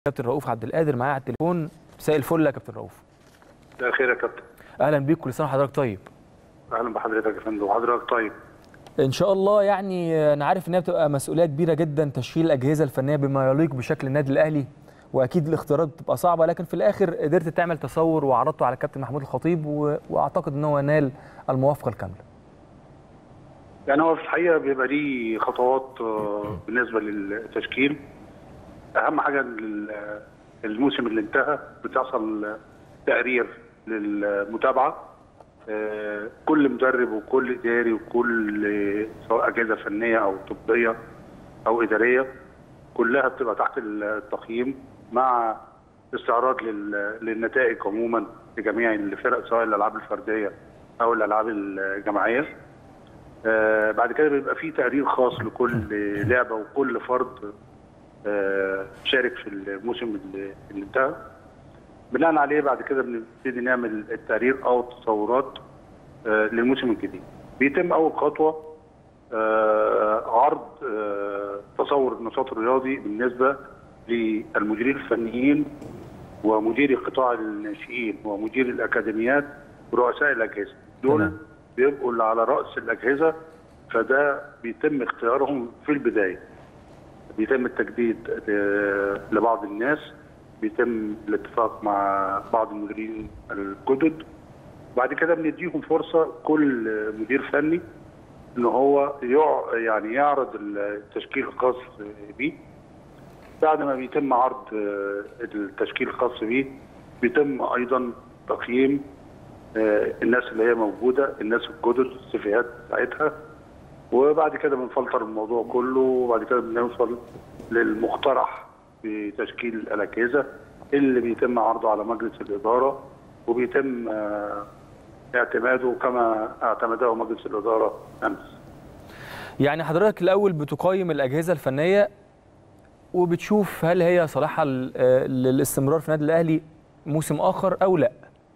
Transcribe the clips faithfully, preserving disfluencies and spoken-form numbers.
كابتن رؤوف عبد القادر معايا على التليفون. مساء الفل يا كابتن رؤوف. مساء الخير يا كابتن. اهلا بيك، كل سنه وحضرتك طيب. اهلا بحضرتك يا فندم وحضرتك طيب. ان شاء الله. يعني انا عارف ان هي بتبقى مسؤوليه كبيره جدا تشكيل الاجهزه الفنيه بما يليق بشكل النادي الاهلي، واكيد الاختيارات بتبقى صعبه، لكن في الاخر قدرت تعمل تصور وعرضته على الكابتن محمود الخطيب و... واعتقد ان هو نال الموافقه الكامله. يعني هو في الحقيقه بيبقى ليه خطوات بالنسبه للتشكيل. اهم حاجه الموسم اللي انتهى بتحصل تقرير للمتابعه. كل مدرب وكل اداري وكل سواء اجهزه فنيه او طبيه او اداريه كلها بتبقى تحت التقييم مع استعراض للنتائج عموما لجميع الفرق سواء الالعاب الفرديه او الالعاب الجماعيه. آه بعد كده بيبقى في تقرير خاص لكل لعبه وكل فرد آه شارك في الموسم اللي انتهى. بناء عليه بعد كده بنبتدي نعمل التقرير او التصورات آه للموسم الجديد. بيتم اول خطوه آه عرض آه تصور النشاط الرياضي بالنسبه للمديرين الفنيين ومديري قطاع الناشئين ومدير الاكاديميات ورؤساء الاجهزه. دول بيبقوا اللي على راس الاجهزه، فده بيتم اختيارهم في البدايه. بيتم التجديد لبعض الناس، بيتم الاتفاق مع بعض المديرين الجدد. بعد كده بنديهم فرصه كل مدير فني ان هو يعني يعرض التشكيل الخاص بيه. بعد ما بيتم عرض التشكيل الخاص بيه بيتم ايضا تقييم الناس اللي هي موجوده، الناس الجدد، السيفيهات بتاعتها، وبعد كده بنفلتر الموضوع كله، وبعد كده بنوصل للمقترح بتشكيل الاجهزه اللي بيتم عرضه على مجلس الاداره وبيتم اعتماده كما اعتمده مجلس الاداره امس. يعني حضرتك الاول بتقيم الاجهزه الفنيه وبتشوف هل هي صالحه للاستمرار في النادي الاهلي موسم اخر او لا؟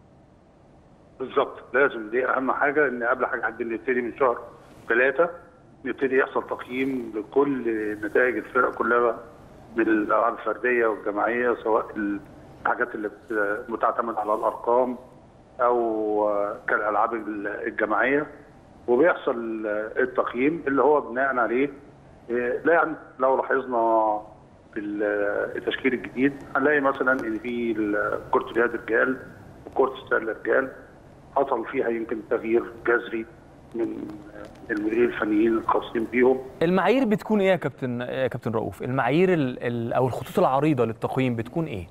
بالظبط، لازم دي اهم حاجه، ان قبل حاجه عندنا نبتدي من شهر ثلاثه نبتدي يحصل تقييم لكل نتائج الفرق كلها من الالعاب الفرديه والجماعيه، سواء الحاجات اللي بتعتمد على الارقام او كالالعاب الجماعيه، وبيحصل التقييم اللي هو بناء عليه. لا يعني لو لاحظنا في التشكيل الجديد هنلاقي مثلا ان في كره اليد رجال وكره السله رجال حصل فيها يمكن تغيير جذري من المديرين الفنيين الخاصين بيهم. المعايير بتكون ايه يا كابتن يا كابتن رؤوف؟ المعايير ال ال او الخطوط العريضه للتقييم بتكون ايه؟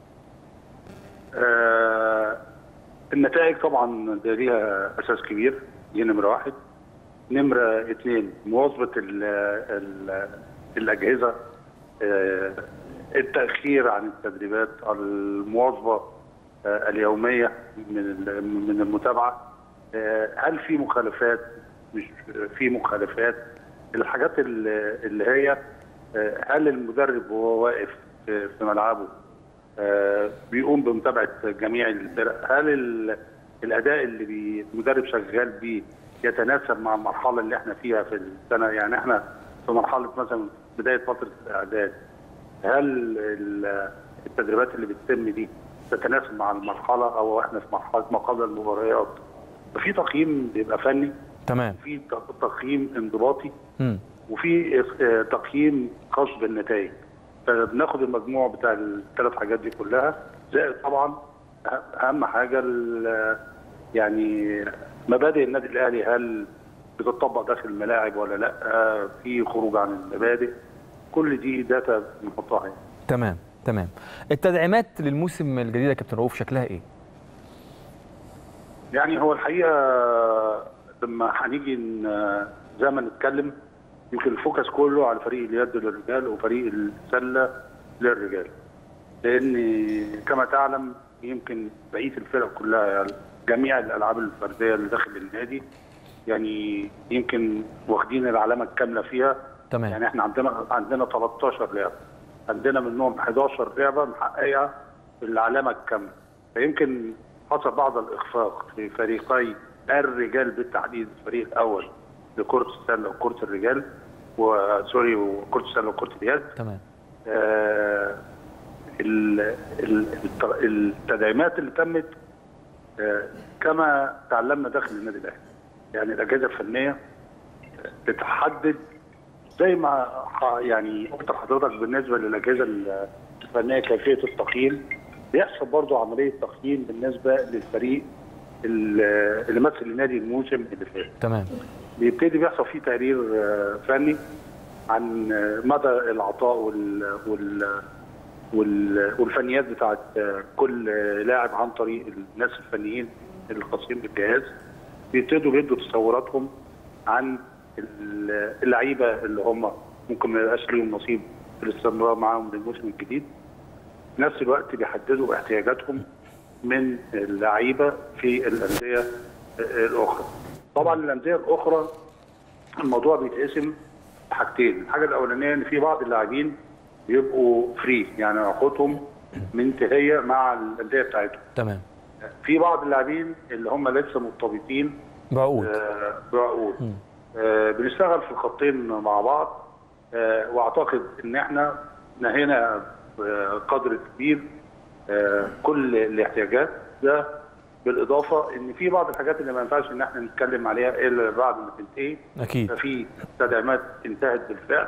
آه النتائج طبعا ده ليها اساس كبير، دي نمره واحد. نمره اثنين مواظبه ال ال الاجهزه، آه التاخير عن التدريبات، المواظبه آه اليوميه من من المتابعه. آه هل في مخالفات؟ مش في مخالفات. الحاجات اللي هي آه هل المدرب وهو واقف في ملعبه آه بيقوم بمتابعه جميع الفرق؟ هل الاداء اللي المدرب شغال بيه يتناسب مع المرحله اللي احنا فيها في السنه؟ يعني احنا في مرحله مثلا بدايه فتره الاعداد، هل التدريبات اللي بتتم دي تتناسب مع المرحله او احنا في مرحله ما قبل المباريات؟ ففي تقييم بيبقى فني، تمام، في تقييم انضباطي، م. وفي تقييم خاص بالنتائج. فبناخد المجموع بتاع الثلاث حاجات دي كلها، زائد طبعا اهم حاجه يعني مبادئ النادي الاهلي، هل بتطبق داخل الملاعب ولا لا؟ في خروج عن المبادئ، كل دي داتا بنحطها يعني. تمام تمام. التدعيمات للموسم الجديد يا كابتن رؤوف شكلها ايه؟ يعني هو الحقيقه لما هنيجي زي ما نتكلم يمكن الفوكس كله على فريق اليد للرجال وفريق السله للرجال، لان كما تعلم يمكن بقيه الفرق كلها يعني جميع الالعاب الفرديه اللي داخل النادي يعني يمكن واخدين العلامه الكامله فيها. تمام. يعني احنا عندنا عندنا ثلاثة عشر لعبه، عندنا منهم احد عشر لعبه محققه العلامه الكامله. فيمكن حصل بعض الاخفاق في فريقي الرجال بالتحديد، الفريق الاول لكره السله وكره الرجال وسوري وكره السله وكره اليد. تمام. آه التدعيمات اللي تمت كما تعلمنا داخل النادي الاهلي. يعني الاجهزه الفنيه بتحدد زي ما يعني قلت لحضرتك بالنسبه للاجهزه الفنيه كيفيه التقييم، بيحصل برضه عمليه تقييم بالنسبه للفريق اللي مثل النادي الموسم اللي فات. تمام. بيبتدي بيحصل فيه تقرير فني عن مدى العطاء وال وال والفنيات بتاعت كل لاعب عن طريق الناس الفنيين الخاصين بالجهاز. بيبتدوا بيدوا تصوراتهم عن اللعيبه اللي هم ممكن ما يبقاش ليهم نصيب في الاستمرار معاهم للموسم الجديد. في نفس الوقت بيحددوا احتياجاتهم من اللعيبه في الانديه الاخرى. طبعا الانديه الاخرى الموضوع بيتقسم حاجتين، الحاجه الاولانيه ان في بعض اللاعبين بيبقوا فري، يعني عقودهم منتهيه مع الانديه بتاعتهم. تمام. في بعض اللاعبين اللي هم لسه مرتبطين بعقود آه بعقود آه بنشتغل في الخطين مع بعض. آه واعتقد ان احنا نهينا قدر كبير آه كل الاحتياجات ده، بالاضافه ان في بعض الحاجات اللي ما ينفعش ان احنا نتكلم عليها الا بعد ما تنتهي. اكيد. ففي تدعيمات انتهت بالفعل.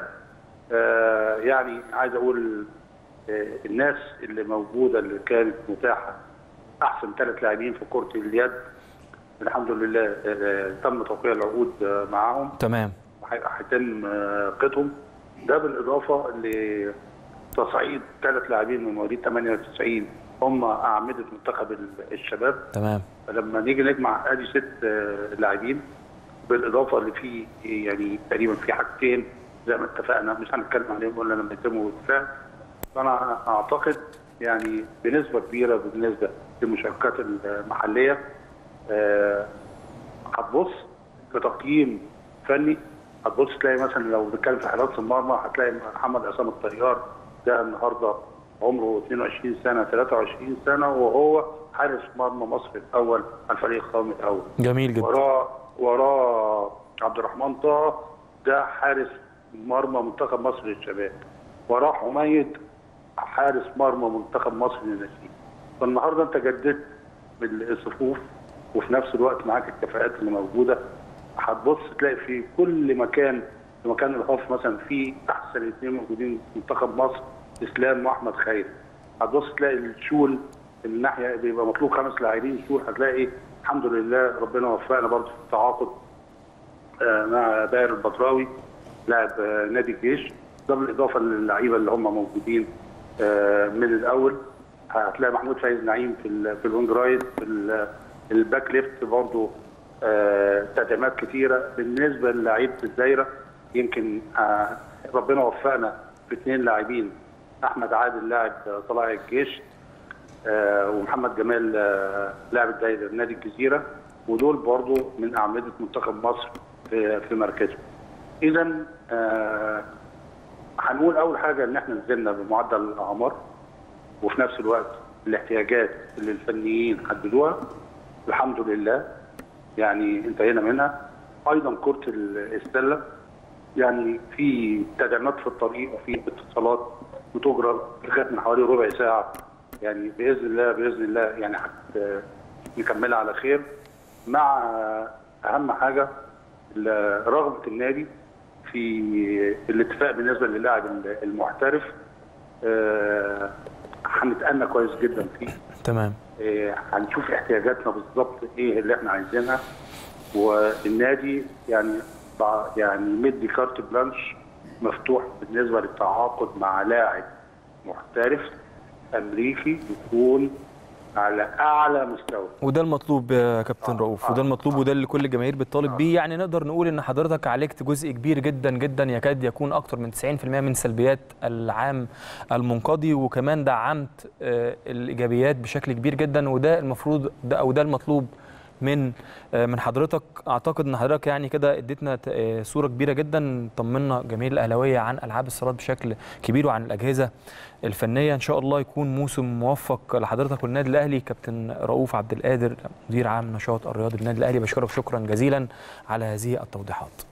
آه يعني عايز اقول آه الناس اللي موجوده اللي كانت متاحه احسن ثلاث لاعبين في كره اليد الحمد لله آه تم توقيع العقود آه معاهم. تمام. هيتم آه قيدهم. ده بالاضافه لتصعيد ثلاث لاعبين من مواليد ثمانية وتسعين هم اعمده منتخب الشباب. تمام. فلما نيجي نجمع ادي ست آه لاعبين بالاضافه اللي في يعني تقريبا في حاجتين زي ما اتفقنا مش هنتكلم عليهم الا لما يتموا بالفعل. فانا اعتقد يعني بنسبه كبيره بالنسبه للمشاركات المحليه أه هتبص في تقييم فني، هتبص تلاقي مثلا لو بنتكلم في حراسه المرمى هتلاقي محمد عصام الطيار ده النهارده عمره اثنين وعشرين سنه ثلاثة وعشرين سنه وهو حارس مرمى مصر الاول على الفريق القومي الاول. جميل جدا. وراه وراه عبد الرحمن طه ده حارس مرمى منتخب مصر للشباب. وراه حميد حارس مرمى منتخب مصر للناشئين. فالنهارده انت جددت بالصفوف وفي نفس الوقت معاك الكفاءات اللي موجوده. هتبص تلاقي في كل مكان في مكان الخوف مثلا في احسن اثنين موجودين في منتخب مصر اسلام واحمد خير. هتبص تلاقي الشول الناحيه بيبقى مطلوب خمس لاعبين شول، هتلاقي الحمد لله ربنا وفقنا برضه في التعاقد مع باهر البطراوي لاعب نادي الجيش. ده بالاضافه للعيبه اللي هم موجودين من الاول. هتلاقي محمود فايز نعيم في في الوينج رايت، في الباك ليفت برضه تدعيمات كثيره. بالنسبه للاعيبه الدايره يمكن ربنا وفقنا في اثنين لاعبين، احمد عادل لاعب طلائع الجيش ومحمد جمال لاعب الدايره نادي الجزيره، ودول برضه من اعمده منتخب مصر في في مركزه. اذا آه هنقول اول حاجه ان احنا نزلنا بمعدل الاعمار وفي نفس الوقت الاحتياجات اللي الفنيين حددوها الحمد لله يعني انتهينا منها. ايضا كره السله يعني في تدعيمات في الطريق وفي اتصالات بتجرى لغايه من حوالي ربع ساعه، يعني باذن الله باذن الله يعني نكملها على خير. مع اهم حاجه رغبه النادي في الاتفاق بالنسبه للاعب المحترف. آه هنتأنى كويس جدا فيه. تمام. آه هنشوف احتياجاتنا بالظبط ايه اللي احنا عايزينها، والنادي يعني يعني مدي كارت بلانش مفتوح بالنسبه للتعاقد مع لاعب محترف امريكي يكون على اعلى مستوى. وده المطلوب يا كابتن رؤوف، وده المطلوب وده اللي كل الجماهير بتطالب بيه. يعني نقدر نقول ان حضرتك عالجت جزء كبير جدا جدا يكاد يكون اكتر من تسعين بالمئة من سلبيات العام المنقضي، وكمان دعمت الايجابيات بشكل كبير جدا، وده المفروض ده او ده المطلوب من من حضرتك. اعتقد ان حضرتك يعني كده اديتنا صوره كبيره جدا، طمنا جماهير الاهلاويه عن العاب الصالات بشكل كبير وعن الاجهزه الفنيه. ان شاء الله يكون موسم موفق لحضرتك والنادي الاهلي. كابتن رؤوف عبد القادر مدير عام نشاط الرياضي بالنادي الاهلي، بشكرك شكرا جزيلا على هذه التوضيحات.